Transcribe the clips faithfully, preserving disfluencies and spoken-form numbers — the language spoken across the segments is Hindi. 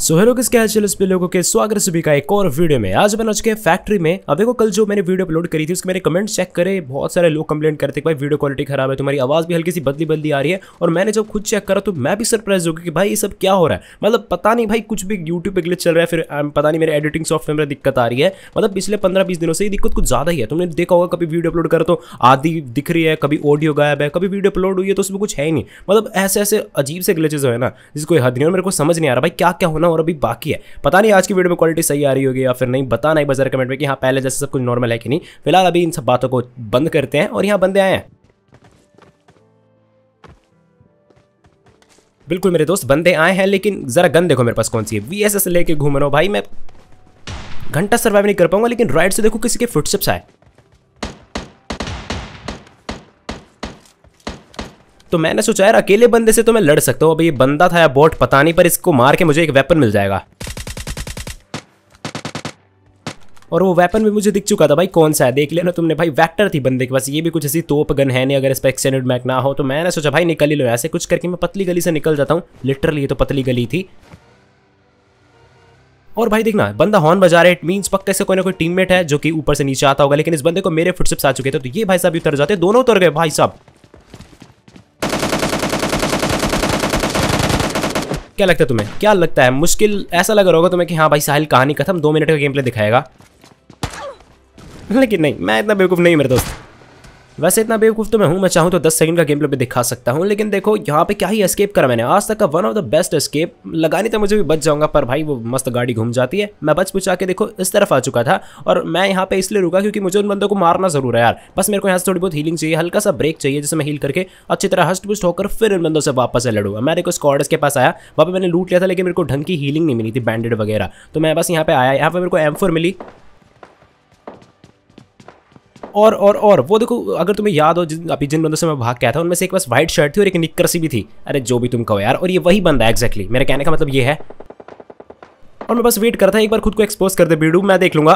सो हेलो किसके हाल पे लोगों के स्वागत सभी का एक और वीडियो में। आज बन चुके हैं फैक्ट्री में। अब देखो कल जो मैंने वीडियो अपलोड करी थी उसके मैंने कमेंट चेक करे, बहुत सारे लोग कंप्लेंट करते कि भाई वीडियो क्वालिटी खराब है, तुम्हारी आवाज भी हल्की सी बदली बदली आ रही है। और मैंने जब खुद चेक करा तो मैं भी सरप्राइज हो गया कि भाई ये सब क्या हो रहा है। मतलब पता नहीं भाई कुछ भी यूट्यूब पे ग्लिच चल रहा है, फिर पता नहीं मेरे एडिटिंग सॉफ्टवेयर में दिक्कत आ रही है। मतलब पिछले पंद्रह बीस दिनों से ये दिक्कत कुछ ज्यादा ही है। तुमने देखा होगा कभी वीडियो अपलोड करो तो आधी दिख रही है, कभी ऑडियो गायब है, कभी वीडियो अपलोड हुई है तो उसमें कुछ है ही नहीं। मतलब ऐसे ऐसे अजीब से ग्लिचेस है ना जिसको हद नहीं। और मेरे को समझ नहीं आ रहा भाई क्या क्या होना और अभी बाकी है। पता नहीं आज की वीडियो में क्वालिटी सही आ रही होगी या फिर नहीं, बताना एक बार कमेंट में कि हाँ पहले जैसे सब कुछ नॉर्मल है कि नहीं। फिलहाल अभी इन सब बातों को बंद करते हैं और यहाँ बंदे आए हैं। बिल्कुल मेरे दोस्त बंदे आए हैं, लेकिन जरा गन देखो मेरे पास कौन सी है। वीएसएस लेके घूम रहा हूं भाई। मैं घंटा सर्वाइव नहीं कर पाऊंगा, लेकिन राइट से देखो किसी के फुटस्टेप्स आए तो मैंने सोचा यार अकेले बंदे से तो मैं लड़ सकता हूं। अब ये बंदा था या बॉट पता नहीं, पर इसको मार के मुझे एक वेपन मिल जाएगा। और वो वेपन भी मुझे दिख चुका था भाई कौन सा है, देख लेना तुमने भाई। वेक्टर थी बंदे के पास। ये भी कुछ ऐसी तोप गन है नहीं, अगर इस पर एक्सटेंडेड मैक ना हो तो मैंने सोचा भाई निकल ही लो। ऐसे कुछ करके मैं पतली गली से निकल जाता हूँ। लिटरली ये तो पतली गली थी। और भाई देखना बंदा हॉर्न बजा रहा है, इट मींस पक्के से कोई ना कोई टीममेट है जो कि ऊपर से नीचे आता होगा। लेकिन इस बंदे को मेरे फुटस्टेप्स आ चुके थे तो ये भाई साहब उतर जाते, दोनों उतर गए भाई साहब। क्या लगता है तुम्हें, क्या लगता है मुश्किल ऐसा लग रहा होगा तुम्हें कि हाँ भाई साहिल कहानी खत्म, दो मिनट का गेम प्ले दिखाएगा। लेकिन नहीं, मैं इतना बेवकूफ़ नहीं मेरे दोस्त। वैसे इतना बेवकूफ़ तो मैं हूँ, मैं चाहूँ तो दस सेकंड का गेम प्ले भी दिखा सकता हूँ। लेकिन देखो यहाँ पे क्या ही एस्केप करा मैंने, आज तक का one of the best escape. लगानी तो मुझे भी बच जाऊंगा, पर भाई वो मस्त गाड़ी घूम जाती है। मैं बच पुचा के देखो इस तरफ आ चुका था और मैं यहाँ पे इसलिए रुका क्योंकि मुझे उन बंदों को मारना जरूर है यार। बस मेरे को यहाँ से थोड़ी बहुत हीलिंग चाहिए, हल्का सा ब्रेक चाहिए जिससे मैं हील करके अच्छी तरह हस्ट पुस्ट होकर फिर इन बंदों से वापस से लड़ूंगा। मैं देखो स्क्वाड्स के पास आया, वहाँ पे मैंने लूट लिया था लेकिन मेरे को ढंग की हीलिंग नहीं मिली थी, बैंडेड वगैरह। तो मैं बस यहाँ पे आया, यहाँ पे मेरे को एम फोर मिली। और और और वो देखो, अगर तुम्हें याद हो जिन अभी जिन बंदों से मैं भाग के आया था उनमें से एक पास व्हाइट शर्ट थी और एक निक्कर सी भी थी। अरे जो भी तुम कहो यार। और ये वही बंदा है एग्जैक्टली, मेरे कहने का मतलब ये है। और मैं बस वेट करता एक बार खुद को एक्सपोज कर दे बीडू, मैं देख लूंगा।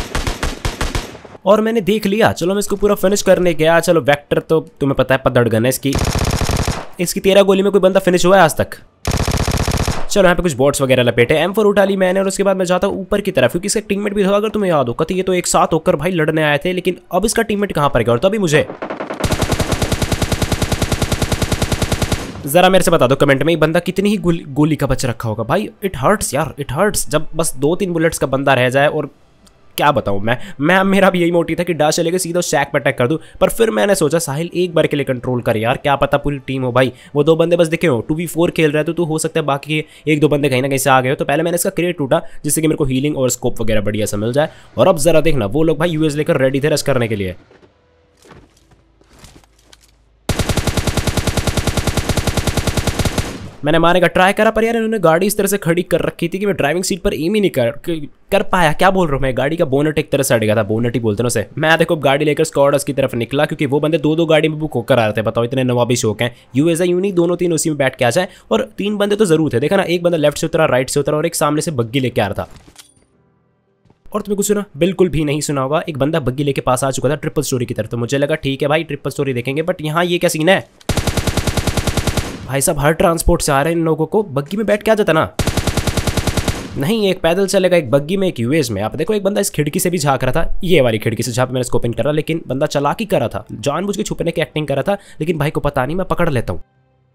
और मैंने देख लिया। चलो मैं इसको पूरा फिनिश करने गया। चलो वेक्टर तो तुम्हें पता है पदड़ गन है इसकी। इसकी तेरह गोली में कोई बंदा फिनिश हुआ है आज तक। चलो यहाँ पे कुछ बॉट्स वगैरह लपेटे, एम फोर उठा ली मैंने। और उसके बाद मैं जाता हूँ ऊपर की तरफ क्योंकि इसका टीममेट भी था, अगर तुम्हें याद हो। कति ये तो एक साथ होकर भाई लड़ने आए थे, लेकिन अब इसका टीममेट कहाँ पर गया। और तभी मुझे जरा मेरे से बता दो कमेंट में ये बंदा कितनी ही गोली, गोली का बच रखा होगा भाई। इट हर्ट्स यार, इट हर्ट्स जब बस दो तीन बुलेट्स का बंदा रह जाए। और क्या बताऊं मैं मैं मेरा भी यही मोटिव था कि डा चलेगा सीधा शैक पर अटैक कर दूं। पर फिर मैंने सोचा साहिल एक बार के लिए कंट्रोल कर यार, क्या पता पूरी टीम हो भाई। वो दो बंदे बस दिखे हो, टू वी फोर खेल रहे थे तो हो सकता है बाकी एक दो बंदे कहीं ना कहीं से आ गए हो। तो पहले मैंने इसका क्रेट टूटा जिससे कि मेरे को हीलिंग और स्कोप वगैरह बढ़िया सा मिल जाए। और अब जरा देखना वो लोग भाई यूएस लेकर रेडी थे रश करने के लिए। मैंने मारने का ट्राई करा पर यार इन्होंने गाड़ी इस तरह से खड़ी कर रखी थी कि मैं ड्राइविंग सीट पर एम ही नहीं कर कर पाया। क्या बोल रहा हूँ मैं, गाड़ी का बोनट एक तरह से अड़ गया था, बोनट ही बोलते हैं उसे। मैं देखो गाड़ी लेकर स्क्वाड्स की तरफ निकला क्योंकि वो बंदे दो दो गाड़ी में बुक होकर आ रहे थे। बताओ इतने नवाबी शौक हैं। यूएस है यूं नहीं, दोनों तीन उसी में बैठ के आ जाए। और तीन बंदे तो जरूर थे, देखा ना, एक बंदा लेफ्ट से उतरा, राइट से उतरा और एक सामने से बग्गी लेके आ रहा था। और तुम्हें कुछ सुना? बिल्कुल भी नहीं सुना होगा। एक बंदा बग्गी लेके पास आ चुका था ट्रिपल स्टोरी की तरफ। तो मुझे लगा ठीक है भाई ट्रिपल स्टोरी देखेंगे, बट यहाँ ये क्या सीन है भाई साहब। हर ट्रांसपोर्ट से आ रहे हैं इन लोगों को, बग्गी में बैठ के आ जाता ना। नहीं, एक पैदल चलेगा, एक बग्गी में, एक यूएस में। आप देखो एक बंदा इस खिड़की से भी झांक रहा था, ये वाली खिड़की से जहाँ पे मैंने स्कोपिंग करा। लेकिन बंदा चालाकी कर रहा था, जानबूझ के छुपने की एक्टिंग कर रहा था। लेकिन भाई को पता नहीं, मैं पकड़ लेता हूँ।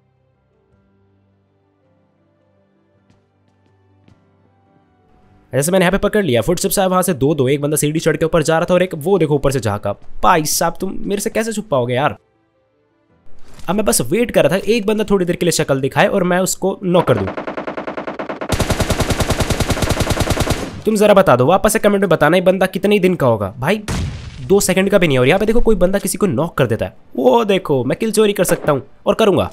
जैसे मैंने यहाँ पे पकड़ लिया, फुटस्टेप्स आए वहां से दो दो। एक बंदा सीढ़ी चढ़ के ऊपर जा रहा था और एक वो देखो ऊपर से झांका। भाई साहब तुम मेरे से कैसे छुप पाओगे यार। अब मैं बस वेट कर रहा था एक बंदा थोड़ी देर के लिए शक्ल दिखाए और मैं उसको नॉक कर दूं। तुम जरा बता दो वापस से कमेंट में बताना ये बंदा कितने दिन का होगा भाई। दो सेकंड का भी नहीं। और यहाँ पे देखो कोई बंदा किसी को नॉक कर देता है। वो देखो मैं किल चोरी कर सकता हूँ और करूंगा।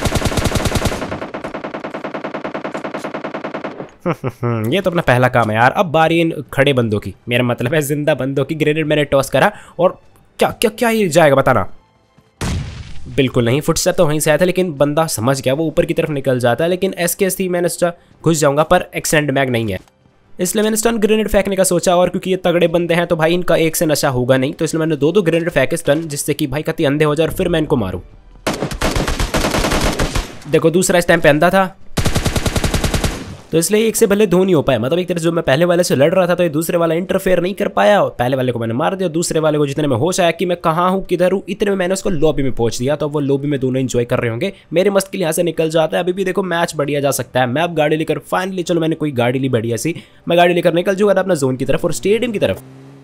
ये तो अपना पहला काम है यार। अब बारी इन खड़े बंदों की, मेरा मतलब है जिंदा बंदों की। ग्रेनेड मैंने टॉस करा और क्या क्या क्या ये जाएगा बताना। बिल्कुल नहीं, फुटस्टेप तो वहीं से आया था लेकिन बंदा समझ गया, वो ऊपर की तरफ निकल जाता है। लेकिन एसकेएस थी, मैंने सोचा घुस जाऊंगा, पर एक्सटेंड मैग नहीं है इसलिए मैंने स्टन ग्रेनेड फेंकने का सोचा। और क्योंकि ये तगड़े बंदे हैं तो भाई इनका एक से नशा होगा नहीं, तो इसलिए मैंने दो दो ग्रेनेड फेंके स्टन, जिससे कि भाई कति अंधे हो जाए और फिर मैं इनको मारूं। देखो दूसरा इस टाइम पे अंधा था तो इसलिए एक से भले दो नहीं हो पाए। मतलब एक तरह जो मैं पहले वाले से लड़ रहा था तो ये दूसरे वाला इंटरफेयर नहीं कर पाया, पहले वाले को मैंने मार दिया, दूसरे वाले को जितने में होश आया कि मैं कहाँ हूँ किधर हूँ, इतने में मैंने उसको लॉबी में पहुंच दिया। तो वो लॉबी में दोनों एंजॉय कर रहे होंगे, मेरे मस्त के लिए यहाँ से निकल जाता है। अभी भी देखो मैच बढ़िया जा सकता है। मैं अब गाड़ी लेकर फाइनली, चलो मैंने कोई गाड़ी ली बढ़िया सी, मैं गाड़ी लेकर निकल जाऊंगा अपना जोन की तरफ और स्टेडियम की तरफ।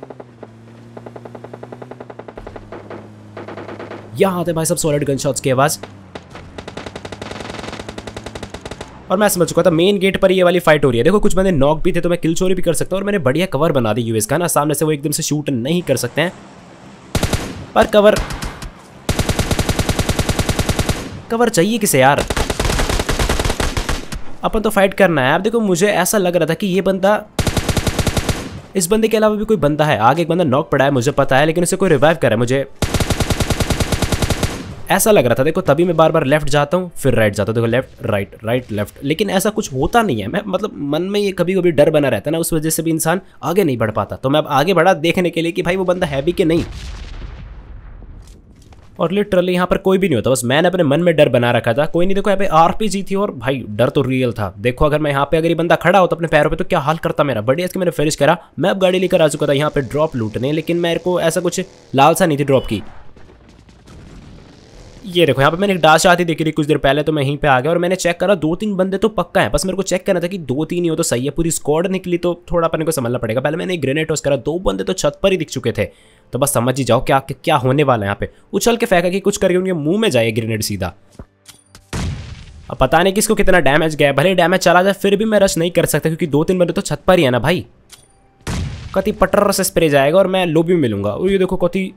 यहाँ आते भाई सब सॉलिड गन शॉट्स की आवाज, और मैं समझ चुका था मेन गेट पर ये वाली फाइट हो रही है। देखो कुछ बंदे नॉक भी थे तो मैं किल चोरी भी कर सकता हूँ, और मैंने बढ़िया कवर बना दी यूएस का ना, सामने से वो एकदम से शूट नहीं कर सकते हैं, पर कवर कवर चाहिए किसे यार, अपन तो फाइट करना है। अब देखो मुझे ऐसा लग रहा था कि ये बंदा, इस बंदे के अलावा भी कोई बंदा है, आगे एक बंदा नॉक पड़ा है मुझे पता है, लेकिन उसे कोई रिवाइव कर रहा है, मुझे ऐसा लग रहा था। देखो तभी मैं बार बार लेफ्ट जाता हूँ फिर राइट जाता हूँ, देखो लेफ्ट राइट राइट लेफ्ट, लेकिन ऐसा कुछ होता नहीं है। मैं मतलब मन में ये कभी कभी डर बना रहता है ना, उस वजह से भी इंसान आगे नहीं बढ़ पाता। तो मैं अब आगे बढ़ा देखने के लिए कि भाई वो बंदा है भी कि नहीं, और लिटरली यहाँ पर कोई भी नहीं होता, बस मैंने अपने मन में डर बना रखा था। कोई नहीं, देखो यहाँ पे आरपीजी थी और भाई डर तो रियल था। देखो अगर मैं यहाँ पे अगर ये बंदा खड़ा होता अपने पैरों पे तो क्या हाल करता मेरा। बढ़िया इसके मैंने फिनिश करा। मैं अब गाड़ी लेकर आ चुका था यहाँ पे ड्रॉप लूटने, लेकिन मेरे को ऐसा कुछ लालसा नहीं थी ड्रॉप की। ये देखो यहाँ पे मैंने एक डाश आती देखी थी कुछ देर पहले, तो मैं यहीं पे आ गया और मैंने चेक करा दो तीन बंदे तो पक्का है, बस मेरे को चेक करना था कि दो तीन ही हो तो सही है। पूरी स्क्वाड निकली तो थोड़ा अपने को समझना पड़ेगा। पहले मैंने एक ग्रेनेड टॉस करा, दो बंदे तो छत पर ही दिख चुके थे, तो बस समझ ही जाओ क्या क्या होने वाला है। यहाँ पे उछल के फेंका कि कुछ करके उनके मुंह में जाए ग्रेनेड सीधा। अब पता नहीं किसको कितना डैमेज गया, भले डैमेज चला जाए फिर भी मैं रश नहीं कर सकता क्योंकि दो तीन बंदे तो छत पर ही है ना भाई। कति पटर से स्प्रे जाएगा और मैं लोबी में मिलूंगा। और ये देखो कति,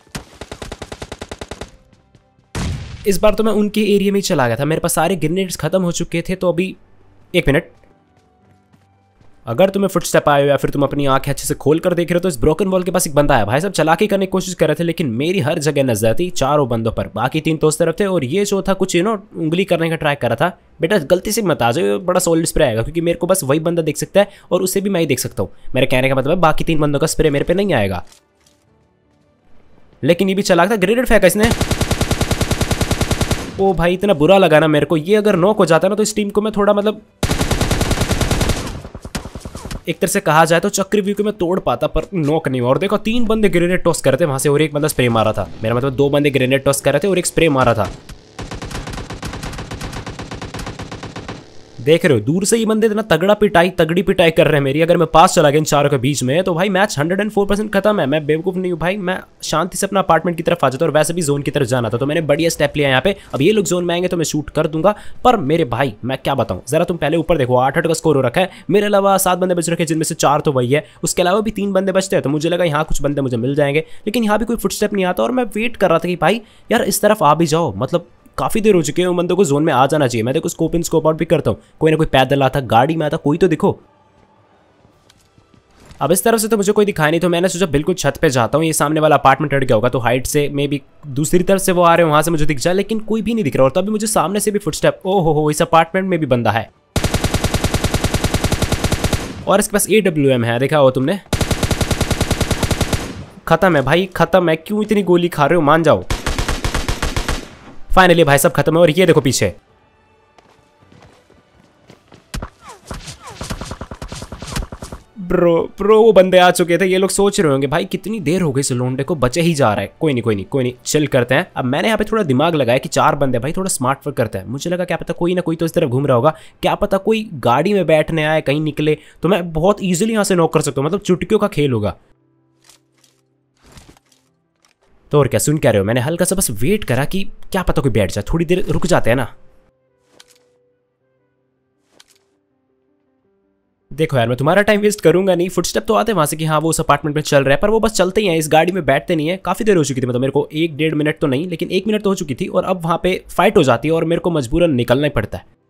इस बार तो मैं उनके एरिया में ही चला गया था, मेरे पास सारे ग्रेनेड्स खत्म हो चुके थे। तो अभी एक मिनट, अगर तुम्हें फुटस्टेप आए हो या फिर तुम अपनी आंखें अच्छे से खोल कर देख रहे हो तो इस ब्रोकन वॉल के पास एक बंदा है। भाई साहब चलाकी करने की कोशिश कर रहे थे, लेकिन मेरी हर जगह नजर थी चारों बंदों पर, बाकी तीन तो उस तरफ थे और ये जो था कुछ यू नो उंगली करने का ट्राई कर रहा था। बेटा गलती से मत आ जाओ, बड़ा सॉलिड स्प्रे आएगा क्योंकि मेरे को बस वही बंदा देख सकता है और उसे भी मैं ही देख सकता हूँ। मेरे कहने का मतलब है बाकी तीन बंदों का स्प्रे मेरे पे नहीं आएगा। लेकिन ये भी चलाक था, ग्रेनेड फेंका इसने। ओ भाई इतना बुरा लगा ना मेरे को, ये अगर नॉक हो जाता ना तो इस टीम को मैं थोड़ा मतलब एक तरह से कहा जाए तो चक्रव्यूह को मैं तोड़ पाता, पर नॉक नहीं हुआ। और देखो तीन बंदे ग्रेनेड टॉस कर रहे थे वहां से और एक बंदा स्प्रे मारा था। मेरा मतलब दो बंदे ग्रेनेड टॉस कर रहे थे और एक स्प्रे मारा था। देख रहे हो दूर से ही बंदे इतना तगड़ा पिटाई तगड़ी पिटाई कर रहे हैं मेरी। अगर मैं पास चला गया इन चारों के बीच में तो भाई match hundred and four percent खत्म है। मैं बेवकूफ नहीं हूँ भाई, मैं शांति से अपना अपार्टमेंट की तरफ आ जाता और वैसे भी जोन की तरफ जाना था तो मैंने बढ़िया स्टेप लिया यहाँ पे। अब ये लोग जोन में आएंगे तो मैं शूट कर दूंगा, पर मेरे भाई मैं क्या बताऊँ, जरा तुम पहले ऊपर देखो आठ आठ का स्कोर हो रखा है। मेरे अलावा सात बंदे बच रखे जिनमें से चार तो वही है, उसके अलावा भी तीन बंदे बचते हैं। तो मुझे लगा यहाँ कुछ बंदे मुझे मिल जाएंगे, लेकिन यहाँ भी कोई फुटस्टेप नहीं आता और मैं वेट कर रहा था कि भाई यार इस तरफ आ भी जाओ, मतलब काफी देर हो चुकी है उन बंदों को जोन में आ जाना चाहिए। मैं देखो स्कोप इन स्कोप आउट भी करता हूँ, कोई ना कोई पैदल आता, गाड़ी में आता, कोई तो दिखो। अब इस तरफ से तो मुझे कोई दिखाई नहीं, तो मैंने सोचा बिल्कुल छत पे जाता हूँ। ये सामने वाला अपार्टमेंट हट गया होगा तो हाइट से मे भी दूसरी तरफ से वो आ रहे हो वहां से मुझे दिख जाए, लेकिन कोई भी नहीं दिख रहा। और तभी मुझे सामने से भी फुटस्टेप, ओ हो हो इस अपार्टमेंट में भी बंदा है और इसके पास ए डब्ल्यू एम है, देखा हो तुमने। खत्म है भाई खत्म है, क्यों इतनी गोली खा रहे हो, मान जाओ। फाइनली भाई सब खत्म है और ये देखो पीछे ब्रो ब्रो वो बंदे आ चुके थे। ये लोग सोच रहे होंगे भाई कितनी देर हो गई इस लोंडे को, बचे ही जा रहा है। कोई नहीं कोई नहीं कोई नहीं चिल करते हैं। अब मैंने यहाँ पे थोड़ा दिमाग लगाया कि चार बंदे भाई थोड़ा स्मार्ट वर्क करते हैं। मुझे लगा क्या पता कोई ना कोई तो इस तरफ घूम रहा होगा, क्या पता कोई गाड़ी में बैठने आए कहीं निकले तो मैं बहुत ईजिली यहाँ से नॉक कर सकता हूँ, मतलब चुटकियों का खेल होगा। तो और क्या सुन कह रहे हो, मैंने हल्का सा बस वेट करा कि क्या पता कोई बैठ जाए, थोड़ी देर रुक जाते हैं ना। देखो यार मैं तुम्हारा टाइम वेस्ट करूंगा नहीं, फुटस्टेप तो आते हैं वहां से कि हाँ वो उस अपार्टमेंट में चल रहा है, पर वो बस चलते ही हैं, इस गाड़ी में बैठते नहीं है। काफी देर हो चुकी थी, मतलब मेरे को एक डेढ़ मिनट तो नहीं लेकिन एक मिनट तो हो चुकी थी और अब वहां पे फाइट हो जाती है और मेरे को मजबूरन निकलना ही पड़ता है।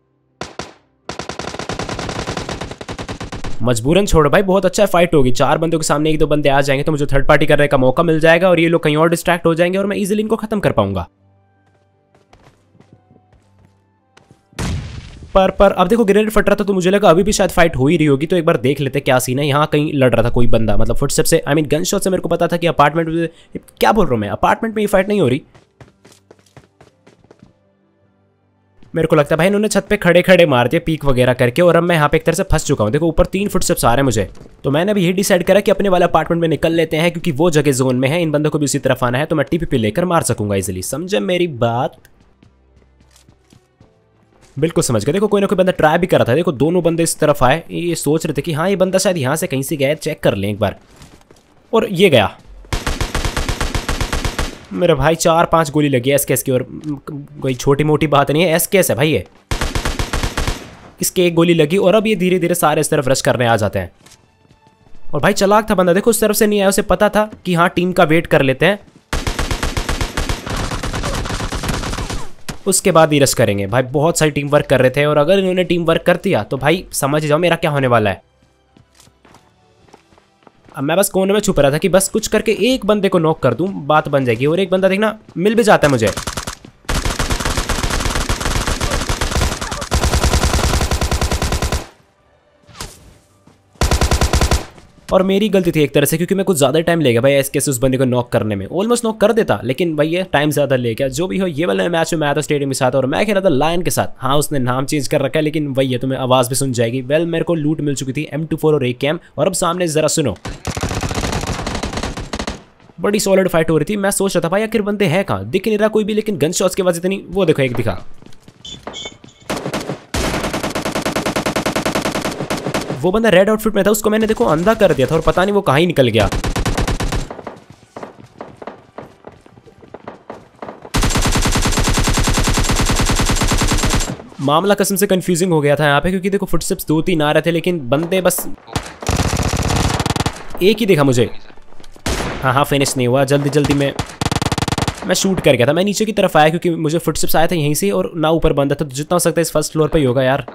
मजबूरन छोड़ भाई, बहुत अच्छा फाइट होगी। चार बंदों के सामने एक दो बंदे आ जाएंगे तो मुझे थर्ड पार्टी करने का मौका मिल जाएगा और ये लोग कहीं और डिस्ट्रैक्ट हो जाएंगे और मैं इजीली इनको खत्म कर पाऊंगा। पर पर अब देखो ग्रेनेड फट रहा था तो मुझे लगा अभी भी शायद फाइट हो ही रही होगी, तो एक बार देख लेते क्या सीन है। यहाँ कहीं लड़ रहा था कोई बंदा, मतलब फुटस्टेप से आई मीन गन शॉट से मेरे को पता था कि अपार्टमेंट में, क्या बोल रहा हूँ मैं, अपार्टमेंट में ये फाइट नहीं हो रही। मेरे को लगता है भाई इन्होंने छत पे खड़े खड़े मार दिए पीक वगैरह करके, और अब मैं यहाँ पे एक तरह से फंस चुका हूँ। देखो ऊपर तीन फुटस्टेप्स आ रहे हैं मुझे, तो मैंने अभी ये डिसाइड करा कि अपने वाले अपार्टमेंट में निकल लेते हैं, क्योंकि वो जगह जोन में है, इन बंदों को भी उसी तरफ आना है, तो मैं टीपीपी लेकर मार सकूंगा इजिली। समझे मेरी बात? बिल्कुल समझ गए। देखो कोई ना कोई बंदा ट्राई भी कर रहा था। देखो दोनों बंदे इस तरफ आए, ये सोच रहे थे कि हाँ ये बंदा शायद यहाँ से कहीं से गया, चेक कर लें एक बार, और ये गया। मेरे भाई चार पांच गोली लगी है एसकेएस की, और कोई छोटी मोटी बात नहीं है, एसकेएस है भाई ये। इसके एक गोली लगी और अब ये धीरे धीरे सारे इस तरफ रश करने आ जाते हैं। और भाई चालाक था बंदा, देखो उस तरफ से नहीं आया, उसे पता था कि हाँ टीम का वेट कर लेते हैं, उसके बाद ही रश करेंगे। भाई बहुत सारी टीम वर्क कर रहे थे, और अगर इन्होंने टीम वर्क कर दिया तो भाई समझ जाओ मेरा क्या होने वाला है। अब मैं बस कोने में छुप रहा था कि बस कुछ करके एक बंदे को नॉक कर दूं, बात बन जाएगी। और एक बंदा देखना मिल भी जाता है मुझे। और मेरी गलती थी एक तरह से, क्योंकि मैं कुछ ज़्यादा टाइम ले गया भाई एसके से उस बंदे को नॉक करने में। ऑलमोस्ट नॉक कर देता, लेकिन भाई ये टाइम ज़्यादा ले गया। जो भी हो, ये वाला मैच में आया था स्टेडियम के साथ, और मैं खेल रहा था लायन के साथ। हाँ उसने नाम चेंज कर रखा है, लेकिन वही है, तुम्हें आवाज़ भी सुन जाएगी। वेल मेरे को लूट मिल चुकी थी, एम टू फोर और एक कैम। और अब सामने ज़रा सुनो, बड़ी सॉलिड फाइट हो रही थी। मैं सोच रहा था भाई आखिर बंदे हैं कहाँ, दिख नहीं रहा कोई भी, लेकिन गन शॉट्स की आवाज़ इतनी। वो देखो एक दिखा, वो बंदा रेड आउटफिट में था, उसको मैंने देखो अंधा कर दिया था, और पता नहीं वो कहाँ ही निकल गया। मामला कसम से कंफ्यूजिंग हो गया था यहाँ पे, क्योंकि देखो फुटस्टेप्स दो तीन आ रहे थे, लेकिन बंदे बस एक ही देखा मुझे। हाँ हाँ फिनिश नहीं हुआ, जल्दी जल्दी में मैं शूट कर गया था। मैं नीचे की तरफ आया क्योंकि मुझे फुटस्टेप्स आया था यहीं से, और ना ऊपर बंदा था, तो जितना हो सकता है इस फर्स्ट फ्लोर पे ही होगा यार।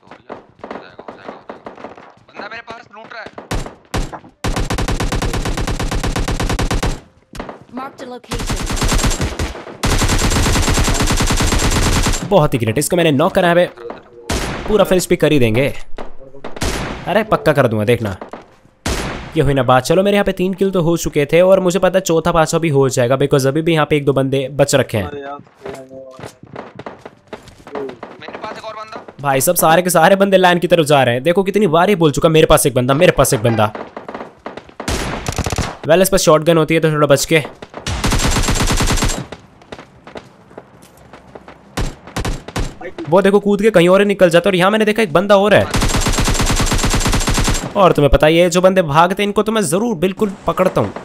बहुत ही ग्रेट, इसको मैंने नॉक करा है, पूरा फिनिश भी कर ही देंगे। अरे पक्का कर दूंगा, देखना। ये हुई ना बात। चलो मेरे यहाँ पे तीन किल तो हो चुके थे, और मुझे पता है चौथा पांचवा भी हो जाएगा, बिकॉज अभी भी यहाँ पे एक दो बंदे बच रखे हैं। मेरे पास एक और बंदा। भाई सब सारे के सारे बंदे लाइन की तरफ जा रहे हैं। देखो कितनी बार ये बोल चुका, मेरे पास एक बंदा, मेरे पास एक बंदा। वेल इस पर शॉटगन होती है तो थोड़ा बच के। वो देखो कूद के कहीं और ही निकल जाता है, और यहाँ मैंने देखा एक बंदा और है। और तुम्हें पता ही है जो बंदे भागते हैं इनको तो मैं जरूर बिल्कुल पकड़ता हूँ।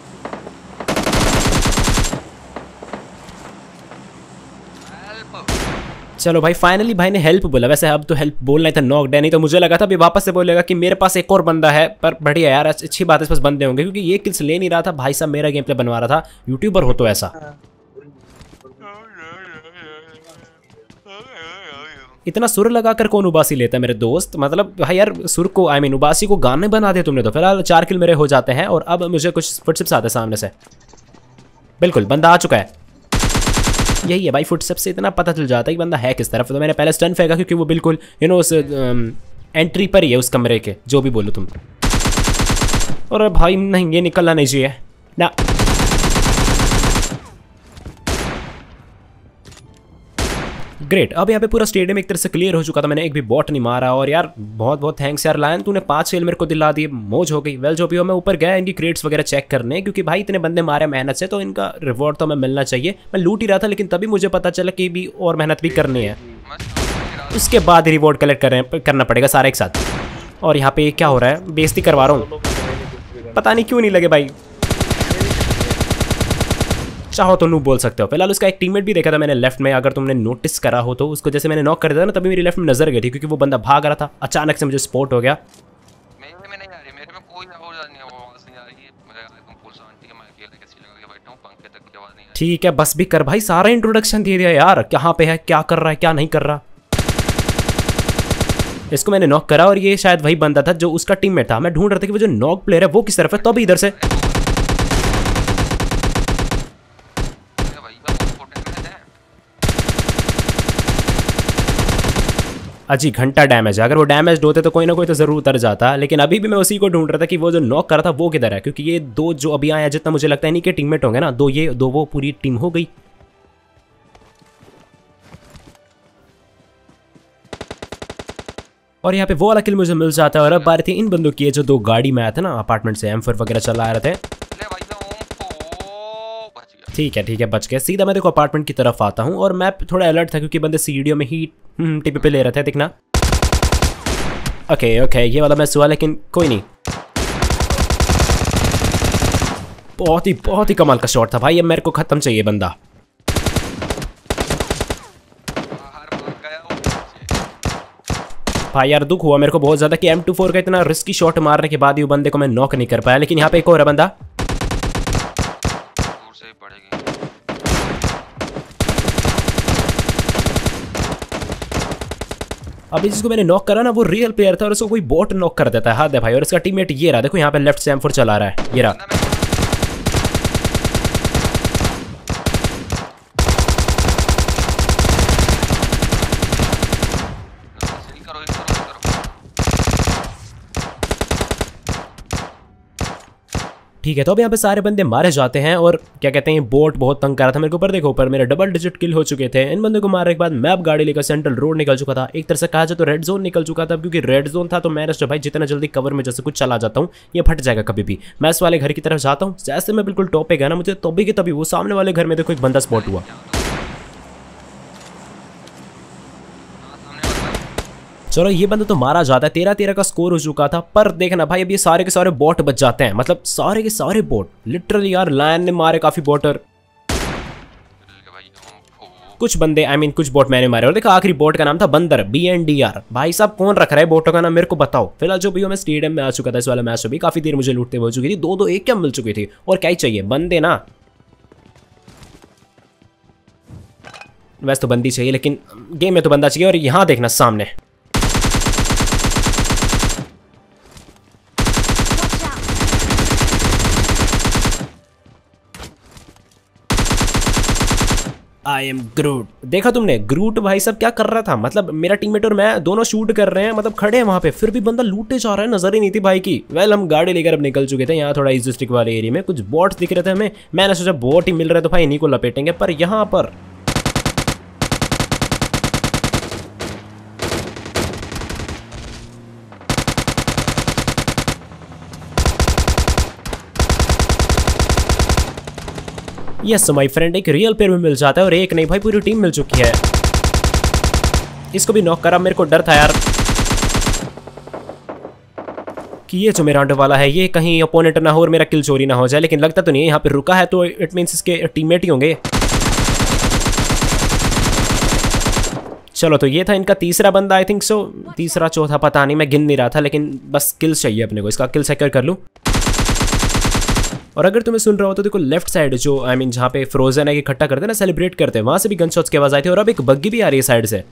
चलो भाई फाइनली भाई ने हेल्प बोला। वैसे अब तो हेल्प बोलना ही था, नॉक डे, नहीं तो मुझे लगा था अभी वापस से बोलेगा कि मेरे पास एक और बंदा है। पर बढ़िया यार, अच्छी बात है, इस पास बंदे होंगे, क्योंकि ये किल्स ले नहीं रहा था भाई साहब, मेरा गेम प्ले बनवा रहा था। यूट्यूबर हो तो ऐसा इतना सुर लगाकर कौन उबासी लेता है मेरे दोस्त। मतलब भाई यार सुर को आई मीन उबासी को गाने बना दिया तुमने। तो फिलहाल चार किल मेरे हो जाते हैं, और अब मुझे कुछ फुटस्टेप्स आते हैं सामने से। बिल्कुल बंदा आ चुका है, यही है भाई। फुटस्टेप से इतना पता चल जाता है कि बंदा है किस तरफ। तो मैंने पहले स्टन फेंका, क्योंकि वो बिल्कुल यू नो उस एंट्री पर ही है, उस कमरे के, जो भी बोलो तुम। और भाई नहीं, ये निकलना नहीं चाहिए ना। ग्रेट, अब यहाँ पे पूरा स्टेडियम एक तरह से क्लियर हो चुका था। मैंने एक भी बॉट नहीं मारा, और यार बहुत बहुत थैंक्स यार लायन, तूने पांच किल मेरे को दिला दिए, मौज हो गई। वेल जो भी हो, मैं ऊपर गया इनकी क्रेट्स वगैरह चेक करने, क्योंकि भाई इतने बंदे मारे मेहनत से, तो इनका रिवॉर्ड तो हमें मिलना चाहिए। मैं लूट ही रहा था, लेकिन तभी मुझे पता चला कि भी और मेहनत भी करनी है, उसके बाद रिवॉर्ड कलेक्ट कर, करना पड़ेगा सारा एक साथ। और यहाँ पे क्या हो रहा है, बेइज्जती करवा रहा हूँ, पता नहीं क्यों नहीं लगे भाई। चाहो तो नू बोल सकते हो। फिलहाल उसका एक टीममेट भी देखा था मैंने लेफ्ट में, अगर तुमने नोटिस करा हो तो। उसको जैसे मैंने नॉक कर दिया था ना, तभी मेरी लेफ्ट में नजर गई थी, क्योंकि वो बंदा भाग रहा था, अचानक से मुझे स्पॉट हो गया। मेरे में नहीं आ रही, मेरे में कोई आवाज नहीं, वो आवाज नहीं आ रही है। मुझे एकदम फुल शांति है, मैं अकेले कैसे लगा के बैठा हूं, पंखे तक की आवाज नहीं आ रही। ठीक है बस भी कर भाई, सारा इंट्रोडक्शन दे दिया यार, कहाँ पे है, क्या कर रहा है, क्या नहीं कर रहा। इसको मैंने नॉक करा, और ये शायद वही बंदा था जो उसका टीममेट था। मैं ढूंढ रहा था कि वो जो नॉक प्लेयर है वो किस तरफ है, तभी इधर से अजी घंटा डैमेज है। अगर वो डैमेज होते तो कोई ना कोई तो जरूर उतर जाता, लेकिन अभी भी मैं उसी को ढूंढ रहा था कि वो जो नॉक करा था वो किधर है, क्योंकि ये दो जो अभी आए हैं, जितना मुझे लगता है इन्हीं के टीममेट होंगे ना, दो ये दो वो, पूरी टीम हो गई। और यहाँ पे वो वाला किल मुझे मिल जाता है। और अब बारी थी इन बंदों की, जो दो गाड़ी में आया था ना अपार्टमेंट से, एम फोर वगैरह चला रहे थे। ठीक है ठीक है, बच गए। सीधा मैं देखो अपार्टमेंट की तरफ आता हूँ और मैं थोड़ा अलर्ट था क्योंकि बंदे सीढ़ियों में ही टिप पे ले रहे थे, दिखना। ओके ओके, ये वाला मैच हुआ, लेकिन कोई नहीं। बहुत ही बहुत ही कमाल का शॉट था भाई। अब मेरे को खत्म चाहिए बंदा। भाई यार दुख हुआ मेरे को बहुत ज्यादा कि एम टू फोर का इतना रिस्की शॉट मारने के बाद ही बंदे को मैं नॉक नहीं कर पाया। लेकिन यहाँ पे एक और है बंदा। अभी जिसको मैंने नॉक करा ना वो रियल प्लेयर था और उसको कोई बॉट नॉक कर देता है। हाथ है भाई। और इसका टीममेट ये रहा, देखो यहाँ पे लेफ्ट से एम फोर चला रहा है, ये रहा। ठीक है, तो अब यहाँ पे सारे बंदे मारे जाते हैं और क्या कहते हैं, बोट बहुत तंग कर रहा था मेरे को। ऊपर देखो, ऊपर मेरे डबल डिजिट किल हो चुके थे। इन बंदों को मारने के बाद मैं अब गाड़ी लेकर सेंट्रल रोड निकल चुका था। एक तरह से कहा जाए तो रेड जोन निकल चुका था, क्योंकि रेड जोन था तो मैंने सोचा भाई जितना जल्दी कवर में जैसे कुछ चला जाता हूँ ये फट जाएगा कभी भी। मैं इस वाले घर की तरफ जाता हूँ। जैसे मैं बिल्कुल टॉप पे गया ना, मुझे तभी के तभी वो सामने वाले घर में देखो एक बंदा स्पॉट हुआ। चलो ये बंदा तो मारा जाता है। तेरह तेरह का स्कोर हो चुका था। पर देखना भाई, अब ये सारे के सारे बॉट बच जाते हैं, मतलब सारे के सारे बॉट लिटरली यार। लायन ने मारे काफी बॉटर, कुछ बंदे आई I मीन mean, कुछ बॉट मैंने मारे। और देखा आखिरी बॉट का नाम था बंदर, बी एन डी आर। भाई साहब कौन रख रहा है बॉटों का नाम, मेरे को बताओ। फिलहाल जो भी हो, मैं स्टेडियम में आ चुका था। इस वाला मैच भी काफी देर मुझे लूटते हो चुकी थी। दो दो एक क्या मिल चुकी थी, और क्या ही चाहिए, बंदे ना। वैसे तो बंदी चाहिए, लेकिन गेम में तो बंदा चाहिए। और यहाँ देखना सामने, आई एम ग्रूट। देखा तुमने, ग्रूट भाई साहब क्या कर रहा था, मतलब मेरा टीममेट और मैं दोनों शूट कर रहे हैं, मतलब खड़े हैं वहां पे, फिर भी बंदा लूटे जा रहा है, नजर ही नहीं थी भाई की। वेल हम गाड़ी लेकर अब निकल चुके थे। यहाँ थोड़ा इजी स्टिक वाले एरिया में कुछ बॉट्स दिख रहे थे हमें। मैंने सोचा बॉट ही मिल रहे तो भाई इन्हीं को लपेटेंगे। पर यहाँ पर यस माय फ्रेंड, एक रियल प्लेयर भी मिल जाता है। और एक नहीं भाई, पूरी टीम मिल चुकी है। इसको भी नॉक करा। मेरे को डर था यार कि ये जो मेरा अंडर वाला है ये कहीं ओपोनेंट ना हो और मेरा किल चोरी ना हो जाए, लेकिन लगता तो नहीं है। यहाँ पे रुका है तो इट मीन्स इसके टीममेट ही होंगे। चलो तो ये था इनका तीसरा बंदा, आई थिंक सो। तीसरा चौथा पता नहीं, मैं गिन नहीं रहा था, लेकिन बस किल चाहिए अपने को। इसका किल सेक्योर कर लूँ। और अगर तुम्हें सुन रहा हो तो देखो लेफ्ट साइड जो आई I मीन mean, जहाँ पे फ्रोजन है इकट्ठा करते हैं ना, सेलिब्रेट करते हैं, वहां से भी गन शॉट्स की आवाज आई थी। और अब एक बग्गी भी आ रही है साइड से।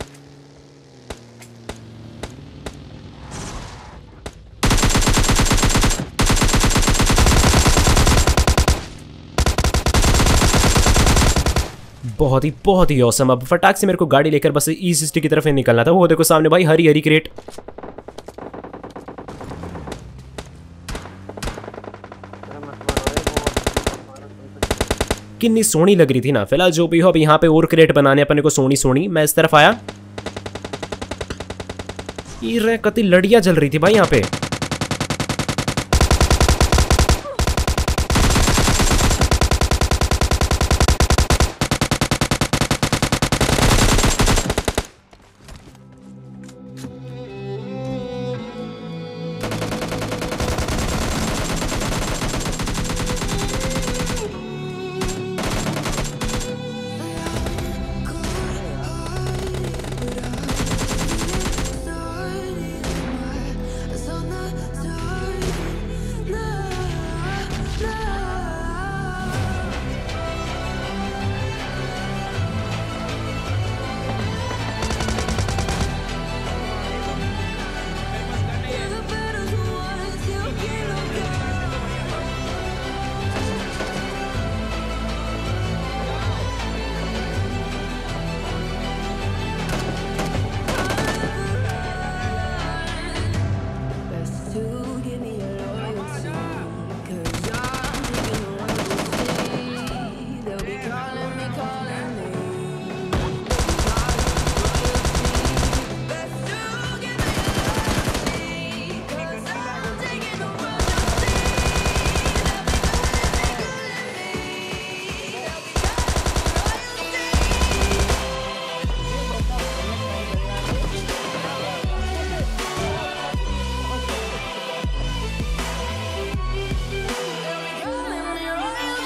बहुत ही बहुत ही औसम। अब फटाक से मेरे को गाड़ी लेकर बस ईस्ट सिटी की तरफ निकलना था। वो देखो सामने भाई हरी हरी क्रेट। कितनी सोनी लग रही थी ना। फिलहाल जो भी हो, अब यहाँ पे और क्रेट बनाने अपने को सोनी सोनी। मैं इस तरफ आया, ये कति लड़ियां जल रही थी भाई यहाँ पे।